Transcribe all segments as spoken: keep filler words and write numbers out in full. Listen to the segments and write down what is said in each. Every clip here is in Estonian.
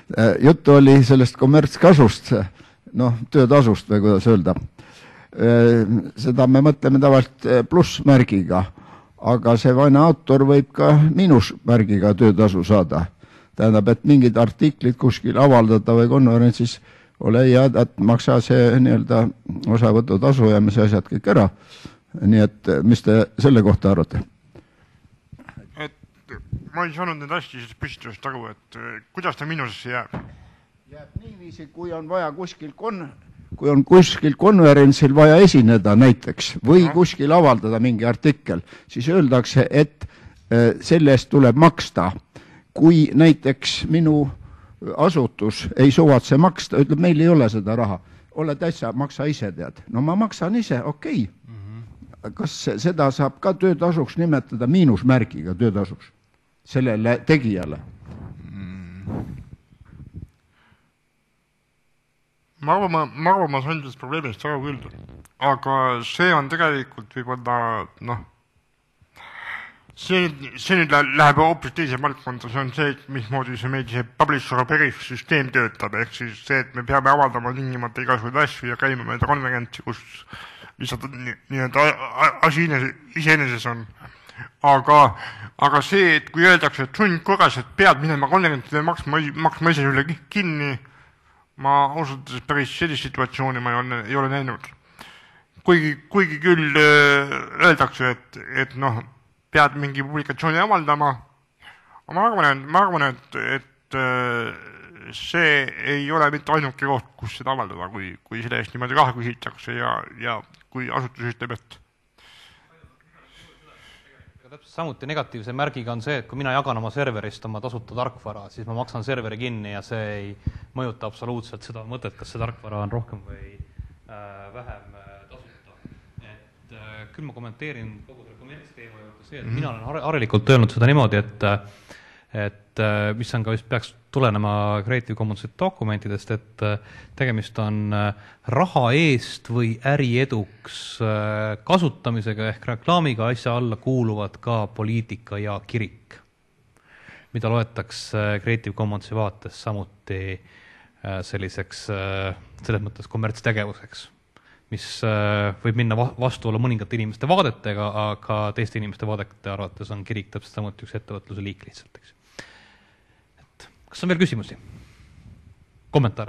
Juttu oli sellest kommertskasust, noh, töötasust või kuidas öelda. Seda me mõtleme tavaliselt plussmärgiga, aga see vaene autor võib ka miinusmärgiga töötasu saada. Tähendab, et mingid artiklid kuskil avaldada või konverentsis ole hea, et maksa see nii-öelda osavõtutasu ja mis asjad kõik ära. Nii et mis te selle kohta arvate? Et ma ei saanud nüüd hästi püstitusest aru, et kuidas ta miinusesse jääb? Jääb niiviisi, kui on vaja kuskil, kon... kui on kuskil konverentsil vaja esineda näiteks või no. kuskil avaldada mingi artikkel, siis öeldakse, et selle eest tuleb maksta. Kui näiteks minu asutus ei suvatse maksta, ütleb, meil ei ole seda raha. Ole täitsa, maksa ise tead. No ma maksan ise, okei. Okay. Mm-hmm. Kas seda saab ka töötasuks nimetada miinusmärgiga töötasuks sellele tegijale? Mm. Ma arvan, ma, ma, arvan, ma sain sellest probleemist aru küll. Aga see on tegelikult võib-olla, noh, See, see nüüd läheb hoopis teise valdkonda, see on see, et mismoodi see meil see publisher brief süsteem töötab, ehk siis see, et me peame avaldama tingimata igasuguseid asju ja käima mööda konverentsi, kus lihtsalt nii-öelda asi iseeneses on. Aga, aga see, et kui öeldakse, et sundkorras, et pead minema konverentsile maksma, maksma ise üle kinni, ma ausalt päris sellist situatsiooni ma ei ole, ei ole näinud. Kuigi, kuigi küll öeldakse, et, et noh, pead mingi publikatsiooni avaldama. Ma arvan, et, ma arvan, et, et see ei ole mitte ainuke koht, kus seda avaldada, kui, kui selle eest niimoodi raha küsitakse ja, ja kui asutus ütleb, et samuti negatiivse märgiga on see, et kui mina jagan oma serverist oma tasuta tarkvara, siis ma maksan serveri kinni ja see ei mõjuta absoluutselt seda mõtet, kas see tarkvara on rohkem või äh, vähem tasuta. Et äh, küll ma kommenteerin kogu selle kommertsteema juurde see, et mm-hmm. mina olen harilikult öelnud seda niimoodi, et, et mis on ka vist peaks tulenema Creative Commonsi dokumentidest, et tegemist on raha eest või ärieduks kasutamisega ehk reklaamiga asja alla kuuluvad ka poliitika ja kirik, mida loetakse Creative Commonsi vaates samuti selliseks, selles mõttes kommertstegevuseks, mis võib minna vastuolla mõningate inimeste vaadetega, aga teiste inimeste vaadete arvates on kirik täpselt samuti üks ettevõtluse liik lihtsalt. Eks. Et, kas on veel küsimusi? Kommentaare?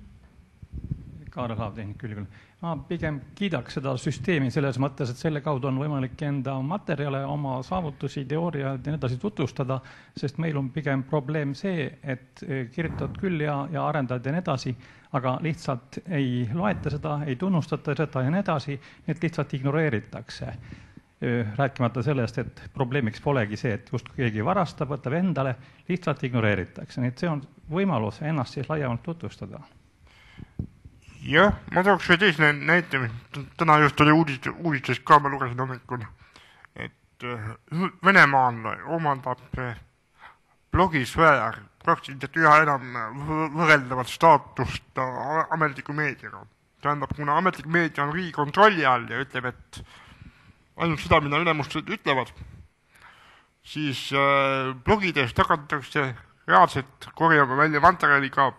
Kaarel Haavtehnik küll küll. Ma pigem kiidaks seda süsteemi selles mõttes, et selle kaudu on võimalik enda materjale, oma saavutusi, teooriaid ja nii edasi tutvustada, sest meil on pigem probleem see, et kirjutad küll ja, ja arendad ja nii edasi, aga lihtsalt ei loeta seda, ei tunnustata seda ja nii edasi, need lihtsalt ignoreeritakse. Rääkimata sellest, et probleemiks polegi see, et just keegi varastab, võtab endale, lihtsalt ignoreeritakse. Nii et see on võimalus ennast siis laiemalt tutvustada. Jah, ma tooks või teisne näite, täna just oli uudist, uudistest ka, ma lugesin hommikul, et Venemaal omandab blogisfäär praktiliselt üha enam võrreldavat staatust ametliku meediaga. Tähendab, kuna ametlik meedia on riigi kontrolli all ja ütleb, et ainult seda, mida ülemused ütlevad, siis blogides tagatakse reaalselt korjama välja materjali ka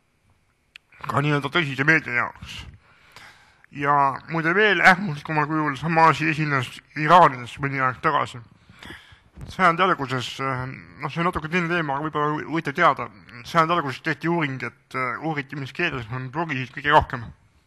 ka nii-öelda tõsise meedia jaoks. Ja muide veel ähmuslikumal kujul sama asi esines Iraanis mõni aeg tagasi. Sajandi alguses, noh see on natuke teine teema, aga võib-olla võite teada, sajandi alguses tehti uuring, et uuriti, mis keeles on blogisid kõige rohkem.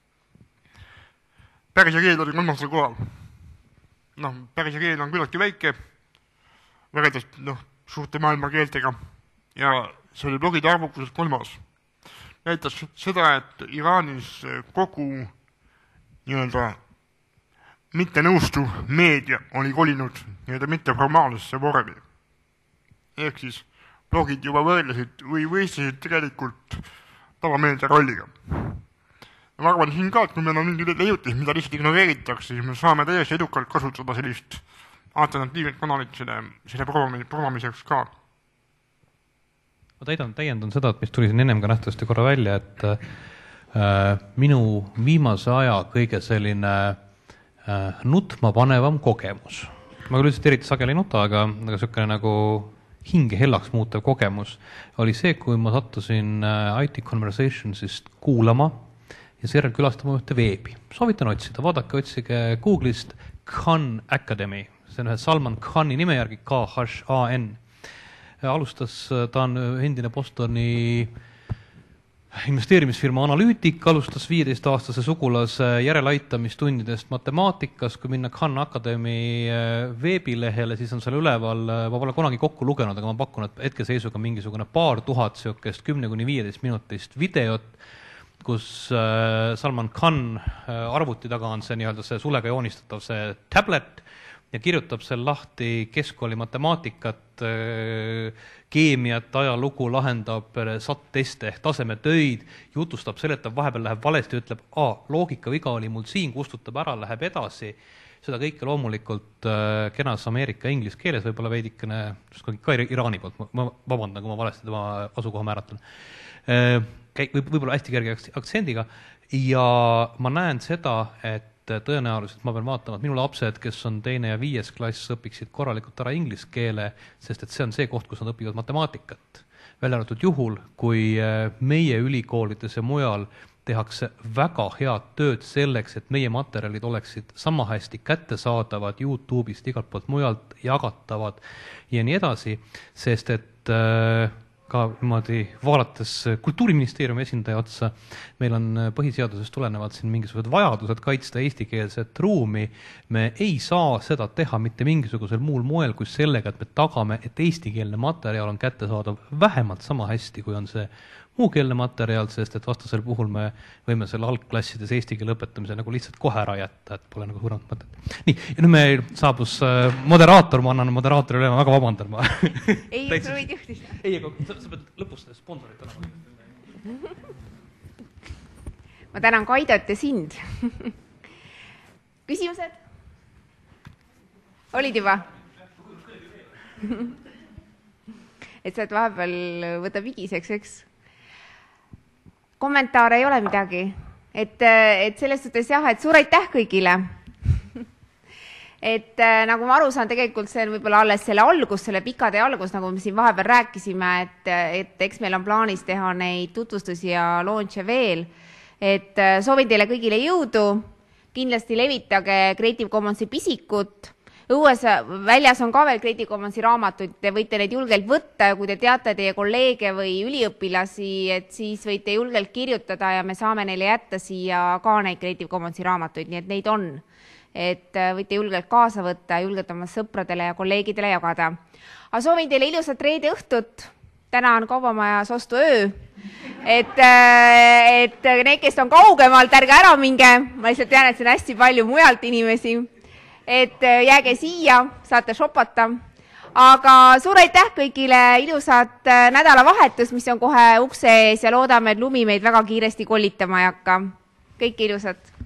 Pärsia keel oli kolmandal kohal. Noh, pärsia keel on küllaltki väike, võrreldes noh, suurte maailma keeltega ja see oli blogide arvukuselt kolmas. Näitas seda, et Iraanis kogu nii-öelda mitte nõustu meedia oli kolinud nii-öelda mitte formaalsesse vormi. Ehk siis blogid juba võrdlesid või võistlesid tegelikult tavameedia rolliga. Ja ma arvan siin ka, et kui meil on mingi leiutis, mida lihtsalt ignoreeritakse, siis me saame täiesti edukalt kasutada sellist alternatiivset kanalit selle, selle promomiseks ka. Ma täidan, täiendan seda, et mis tuli siin ennem ka nähtavasti korra välja, et äh, minu viimase aja kõige selline äh, nutma panevam kogemus. Ma küll lihtsalt eriti sageli nuta, aga, aga selline nagu hinge hellaks muutev kogemus oli see, kui ma sattusin I T Conversationsist kuulama ja seejärel külastama ühte veebi. Soovitan otsida, vaadake, otsige Google'ist Khan Academy, see on ühe Salman Khani nime järgi K H A N. Alustas, ta on endine Bostoni investeerimisfirma analüütik, alustas viieteist-aastase sugulase järeleaitamistundidest matemaatikas, kui minna Khan Academy veebilehele, siis on seal üleval, ma pole kunagi kokku lugenud, aga ma pakun, et hetkeseisuga mingisugune paar tuhat siukest kümne kuni viieteist minutist videot, kus Salman Khan arvuti taga on see nii-öelda see sulega joonistatav see tablet ja kirjutab seal lahti keskkooli matemaatikat, keemiat, ajalugu, lahendab S A T-teste ehk tasemetöid, jutustab, seletab, vahepeal läheb valesti, ütleb, a, loogikaviga oli mul siin, kustutab ära, läheb edasi. Seda kõike loomulikult kenas Ameerika inglise keeles, võib-olla veidikene, ka Iraani poolt, ma vabandan, kui ma valesti tema asukoha määratlen. Võib-olla hästi kerge aktsendiga ja ma näen seda, et tõenäoliselt ma pean vaatama, et minu lapsed, kes on teine ja viies klass, õpiksid korralikult ära inglise keele, sest et see on see koht, kus nad õpivad matemaatikat. Välja arvatud juhul, kui meie ülikoolides ja mujal tehakse väga head tööd selleks, et meie materjalid oleksid sama hästi kättesaadavad YouTube'ist, igalt poolt mujalt jagatavad ja nii edasi, sest et ka niimoodi vaadates Kultuuriministeeriumi esindaja otsa, meil on põhiseadusest tulenevalt siin mingisugused vajadused kaitsta eestikeelset ruumi. Me ei saa seda teha mitte mingisugusel muul moel kui sellega, et me tagame, et eestikeelne materjal on kättesaadav vähemalt sama hästi, kui on see muukeelne materjal, sest et vastasel puhul me võime selle algklassides eesti keele õpetamise nagu lihtsalt kohe ära jätta, et pole nagu suuremat mõtet. Nii, ja nüüd meil saabus moderaator, ma annan moderaatori üle, ma väga vabandan. Ma. Ei, sa võid juhtida. Ei, aga sa, sa pead lõpus sponsorit olema. Ma tänan Kaidot ja sind. Küsimused? Olid juba? Et sa et vahepeal võta vigiseks, eks? Kommentaare ei ole midagi. Et, et selles suhtes jah, et suur aitäh kõigile. Et nagu ma aru saan, tegelikult see on võib-olla alles selle algus, selle pika tee algus, nagu me siin vahepeal rääkisime, et, et eks meil on plaanis teha neid tutvustusi ja launche veel. Et soovin teile kõigile jõudu. Kindlasti levitage Creative Commonsi pisikut. Õues väljas on ka veel Creative Commonsi raamatuid, te võite neid julgelt võtta ja kui te teate teie kolleege või üliõpilasi, et siis võite julgelt kirjutada ja me saame neile jätta siia ka neid Creative Commonsi raamatuid, nii et neid on. Et võite julgelt kaasa võtta, julgelt oma sõpradele ja kolleegidele jagada. Aga soovin teile ilusat reede õhtut, täna on Kaubamajas ostu öö, et, et need, kes on kaugemalt, ärge ära minge, ma lihtsalt tean, et see on hästi palju mujalt inimesi. Et jääge siia, saate shopata. Aga suur aitäh kõigile, ilusat nädalavahetus, mis on kohe ukse ees ja loodame, et lumi meid väga kiiresti kollitama ei hakka. Kõike ilusat!